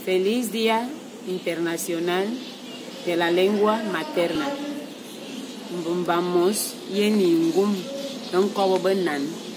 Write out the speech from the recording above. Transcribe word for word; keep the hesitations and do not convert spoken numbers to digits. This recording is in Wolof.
Feliz Día Internacional de la Lengua Materna. Vamos, y ningún, don cobo benan.